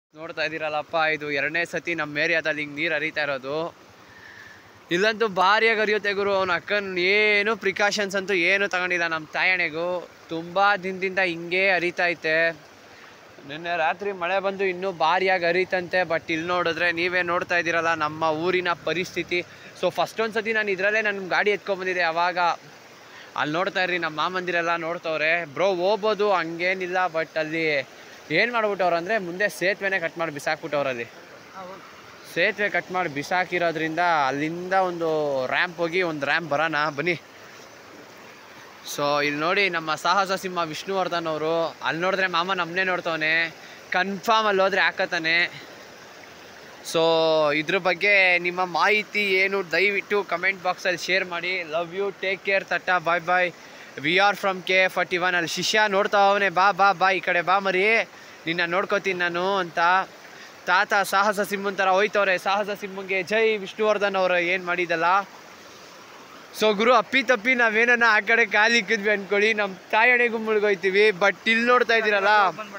ನೋಡ್ತಾ ಇದ್ದೀರಲ್ಲಪ್ಪ, ಇದು ಎರಡನೇ ಸತಿ ನಮ್ಮ ಏರಿಯಾದಲ್ಲಿ ಹಿಂಗೆ ನೀರು ಹರಿತಾ ಇರೋದು. ಇಲ್ಲಂತೂ ಭಾರಿಯಾಗಿ ಹರಿಯುತ್ತೆ ಗುರು. ಅವನ ಅಕ್ಕನ ಏನು ಪ್ರಿಕಾಷನ್ಸ್ ಅಂತೂ ಏನು ತಗೊಂಡಿಲ್ಲ. ನಮ್ಮ ತಾಯಣೆಗೂ ತುಂಬ ದಿನದಿಂದ ಹಿಂಗೆ ಹರಿತೈತೆ. ನಿನ್ನೆ ರಾತ್ರಿ ಮಳೆ ಬಂದು ಇನ್ನೂ ಭಾರಿಯಾಗಿ ಹರಿತಂತೆ. ಬಟ್ ಇಲ್ಲಿ ನೋಡಿದ್ರೆ ನೀವೇ ನೋಡ್ತಾ ಇದ್ದೀರಲ್ಲ ನಮ್ಮ ಊರಿನ ಪರಿಸ್ಥಿತಿ. ಸೊ ಫಸ್ಟ್ ಒಂದು ಸತಿ ನಾನು ಇದರಲ್ಲೇ ನನ್ನ ಗಾಡಿ ಎತ್ಕೊಂಡ್ಬಂದಿದ್ದೆ. ಅವಾಗ ಅಲ್ಲಿ ನೋಡ್ತಾ ಇರ್ರಿ, ನಮ್ಮ ಮಾಮಂದಿರೆಲ್ಲ ನೋಡ್ತವ್ರೆ. ಬ್ರೋ ಹೋಗ್ಬೋದು, ಹಂಗೇನಿಲ್ಲ. ಬಟ್ ಅಲ್ಲಿ ಏನು ಮಾಡ್ಬಿಟ್ಟವ್ರು ಅಂದರೆ ಮುಂದೆ ಸೇತುವೆನೇ ಕಟ್ ಮಾಡಿ ಬಿಸಾಕ್ಬಿಟ್ಟವ್ರಲ್ಲಿ. ಸೇತುವೆ ಕಟ್ ಮಾಡಿ ಬಿಸಾಕಿರೋದ್ರಿಂದ ಅಲ್ಲಿಂದ ಒಂದು ರ್ಯಾಂಪ್ ಹೋಗಿ ಒಂದು ರ್ಯಾಂಪ್ ಬರೋಣ ಬನ್ನಿ. ಸೊ ಇಲ್ಲಿ ನೋಡಿ ನಮ್ಮ ಸಾಹಸ ಸಿಂಹ ವಿಷ್ಣುವರ್ಧನ್ ಅವರು. ಅಲ್ಲಿ ನೋಡಿದ್ರೆ ಮಾಮ ನಮ್ಮನ್ನೇ ನೋಡ್ತವನೆ. ಕನ್ಫರ್ಮ್ ಅಲ್ಲಿ ಹೋದರೆ ಹಾಕತಾನೆ. ಸೊ ಇದ್ರ ಬಗ್ಗೆ ನಿಮ್ಮ ಮಾಹಿತಿ ಏನು ದಯವಿಟ್ಟು ಕಮೆಂಟ್ ಬಾಕ್ಸಲ್ಲಿ ಶೇರ್ ಮಾಡಿ. ಲವ್ ಯು, ಟೇಕ್ ಕೇರ್, ತಟ್ಟಾ, bye bye. We are from KF41. ಅಲ್ಲಿ ಶಿಷ್ಯ ನೋಡ್ತಾವನೆ, ಬಾ ಬಾ ಬಾ ಈ ಕಡೆ ಬಾ ಮರಿ, ನಿನ್ನ ನೋಡ್ಕೋತೀನಿ ನಾನು ಅಂತ. ತಾತ ಸಾಹಸ ಸಿಂಹನ್ ಥರ ಹೋಯ್ತವ್ರೆ. ಸಾಹಸ ಸಿಂಹಂಗೆ ಜೈ ವಿಷ್ಣುವರ್ಧನ್ ಅವರು ಏನು ಮಾಡಿದಲ್ಲ. ಸೊ ಗುರು ಅಪ್ಪಿ ತಪ್ಪಿ ನಾವೇನ ಆ ಕಡೆ ಕಾಲಿಕ್ಕಿದ್ವಿ ಅಂದ್ಕೊಳ್ಳಿ, ನಮ್ಮ ತಾಯಣೆಗೂ ಮುಳುಗೋಯ್ತೀವಿ. ಬಟ್ ಇಲ್ಲಿ ನೋಡ್ತಾ ಇದ್ದೀರಲ್ಲ,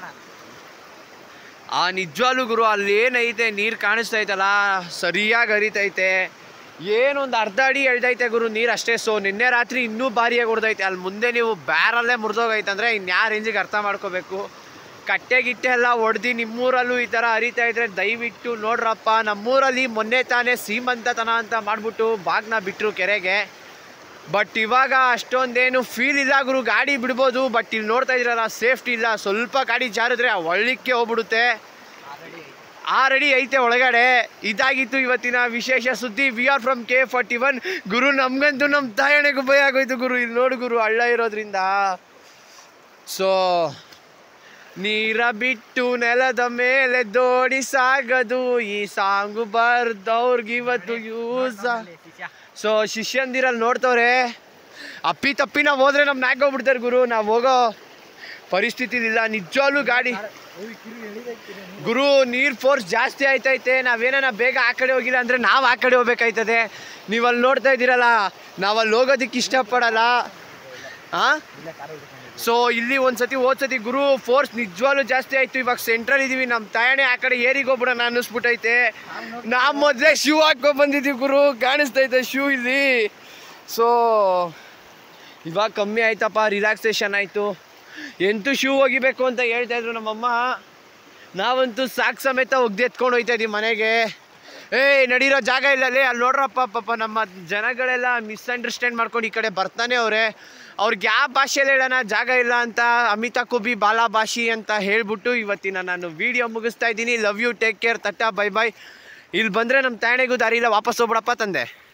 ಆ ನಿಜವಾಗ್ಲೂ ಗುರು ಅಲ್ಲಿ ಏನೈತೆ ನೀರು ಕಾಣಿಸ್ತೈತಲ್ಲ, ಸರಿಯಾಗಿ ಹರಿತೈತೆ. ಏನೊಂದು ಅರ್ಧ ಅಡಿ ಎಳ್ದೈತೆ ಗುರು ನೀರು ಅಷ್ಟೇ. ಸೊ ನಿನ್ನೆ ರಾತ್ರಿ ಇನ್ನೂ ಭಾರಿಯಾಗಿ ಹೊಡೆದೈತೆ. ಅಲ್ಲಿ ಮುಂದೆ ನೀವು ಬ್ಯಾರಲ್ಲೇ ಮುರಿದೋಗೈತಂದರೆ ಇನ್ಯಾವ ರೇಂಜಿಗೆ ಅರ್ಥ ಮಾಡ್ಕೋಬೇಕು. ಕಟ್ಟೆ ಗಿಟ್ಟೆ ಎಲ್ಲ ಹೊಡೆದು ನಿಮ್ಮೂರಲ್ಲೂ ಈ ಥರ ಹರಿತಾ ಇದ್ರೆ ದಯವಿಟ್ಟು ನೋಡ್ರಪ್ಪ. ನಮ್ಮೂರಲ್ಲಿ ಮೊನ್ನೆ ತಾನೇ ಸೀಮಂತತನ ಅಂತ ಮಾಡಿಬಿಟ್ಟು ಬಾಗ್ನ ಬಿಟ್ಟರು ಕೆರೆಗೆ. ಬಟ್ ಇವಾಗ ಅಷ್ಟೊಂದೇನು ಫೀಲ್ ಇಲ್ಲ ಗುರು. ಗಾಡಿ ಬಿಡ್ಬೋದು, ಬಟ್ ಇಲ್ಲಿ ನೋಡ್ತಾ ಇದ್ದೀರಲ್ಲ ಸೇಫ್ಟಿ ಇಲ್ಲ. ಸ್ವಲ್ಪ ಗಾಡಿ ಜಾರಿದ್ರೆ ಒಳ್ಳಿಕ್ಕೆ ಹೋಗ್ಬಿಡುತ್ತೆ. ಆಲ್ರೆಡಿ ಐತೆ ಒಳಗಡೆ. ಇದಾಗಿತ್ತು ಇವತ್ತಿನ ವಿಶೇಷ ಸುದ್ದಿ. V are from KF41. ಗುರು ನಮಗಂತೂ ನಮ್ಮ ತಾಯಣೆಗೂ ಭಯ ಆಗೋಯ್ತು ಗುರು. ಇಲ್ಲಿ ನೋಡು ಗುರು, ಹಳ್ಳ ಇರೋದ್ರಿಂದ. ಸೊ ನೀರ ಬಿಟ್ಟು ನೆಲದ ಮೇಲೆ ದೋಡಿ ಸಾಗದು, ಈ ಸಾಂಗು ಬರ್ದವ್ರಿಗೆ ಇವತ್ತು ಯೂಸ್. ಸೊ ಶಿಷ್ಯಂದಿರಲ್ಲಿ ನೋಡ್ತವ್ರೆ, ಅಪ್ಪಿ ತಪ್ಪಿ ನಾವು ಹೋದ್ರೆ ನಮ್ಗೆ ನಾಕೋಗ್ಬಿಡ್ತಾರೆ ಗುರು. ನಾವು ಹೋಗೋ ಪರಿಸ್ಥಿತಿ ಇಲ್ಲ ನಿಜವಾಗ್ಲೂ. ಗಾಡಿ ಗುರು ನೀರು ಫೋರ್ಸ್ ಜಾಸ್ತಿ ಆಯ್ತೈತೆ. ನಾವೇನ ಬೇಗ ಆ ಕಡೆ ಹೋಗಿಲ್ಲ ಅಂದರೆ ನಾವು ಆ ಕಡೆ ಹೋಗ್ಬೇಕಾಯ್ತದೆ. ನೀವಲ್ಲಿ ನೋಡ್ತಾ ಇದ್ದೀರಲ್ಲ, ನಾವಲ್ಲಿ ಹೋಗೋದಕ್ಕೆ ಇಷ್ಟಪಡಲ್ಲ. ಹಾಂ, ಸೊ ಇಲ್ಲಿ ಒಂದ್ಸತಿ ಹೋದ್ಸತಿ ಗುರು ಫೋರ್ಸ್ ನಿಜವಾಗ್ಲೂ ಜಾಸ್ತಿ ಆಯಿತು. ಇವಾಗ ಸೆಂಟ್ರಲ್ ಇದ್ದೀವಿ, ನಮ್ಮ ತಾಯಣೆ ಆ ಕಡೆ ಏರಿಗೆ ಹೋಗ್ಬಿಡೋಣ ಅನ್ನಿಸ್ಬಿಟ್ಟೈತೆ. ನಾವು ಮೊದಲೇ ಶೂ ಹಾಕ್ಕೊಂಡು ಬಂದಿದ್ದೀವಿ ಗುರು, ಕಾಣಿಸ್ತೈತೆ ಶೂ ಇಲ್ಲಿ. ಸೊ ಇವಾಗ ಕಮ್ಮಿ ಆಯ್ತಪ್ಪ, ರಿಲ್ಯಾಕ್ಸೇಷನ್ ಆಯಿತು. ಎಂತೂ ಶೂ ಒಗಿಬೇಕು ಅಂತ ಹೇಳ್ತಾಯಿದ್ರು ನಮ್ಮಮ್ಮ. ನಾವಂತೂ ಸಾಕು ಸಮೇತ ಒಗ್ದು ಎತ್ಕೊಂಡು ಹೋಗ್ತಾ ಇದ್ದೀವಿ ಮನೆಗೆ. ನಡೀರೋ ಜಾಗ ಇಲ್ಲ ಅಲ್ಲಿ. ಅಲ್ಲಿ ನೋಡ್ರಪ್ಪ, ಪಾಪ ನಮ್ಮ ಜನಗಳೆಲ್ಲ ಮಿಸ್ಅಂಡರ್ಸ್ಟ್ಯಾಂಡ್ ಮಾಡ್ಕೊಂಡು ಈ ಕಡೆ ಬರ್ತಾನೆ ಅವರೇ. ಅವ್ರಿಗೆ ಯಾವ ಭಾಷೆಯಲ್ಲಿ ಹೇಳೋಣ ಜಾಗ ಇಲ್ಲ ಅಂತ. ಅಮಿತಾ ಕುಬಿ ಬಾಲಾ ಭಾಷಿ ಅಂತ ಹೇಳ್ಬಿಟ್ಟು ಇವತ್ತಿನ ನಾನು ವಿಡಿಯೋ ಮುಗಿಸ್ತಾ ಇದ್ದೀನಿ. ಲವ್ ಯು, ಟೇಕ್ ಕೇರ್, ತಟ್ಟಾ, ಬೈ ಬಾಯ್. ಇಲ್ಲಿ ಬಂದರೆ ನಮ್ಮ ತಾಯಣೆಗೂ ದಾರಿ ಇಲ್ಲ, ವಾಪಸ್ ಹೋಗ್ಬಿಡಪ್ಪ ತಂದೆ.